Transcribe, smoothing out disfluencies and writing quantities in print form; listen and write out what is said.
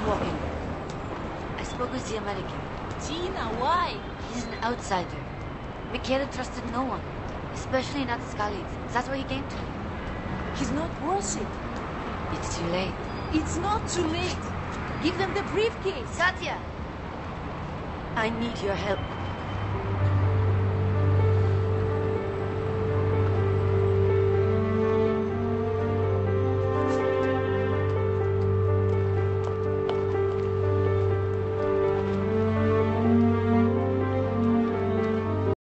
walking. I spoke with the American. Gina, why? He's an outsider. Michaela trusted no one, especially not his colleagues. That's why he came to me. He's not worth it. It's too late. It's not too late. Give them the briefcase. Satya! I need your help.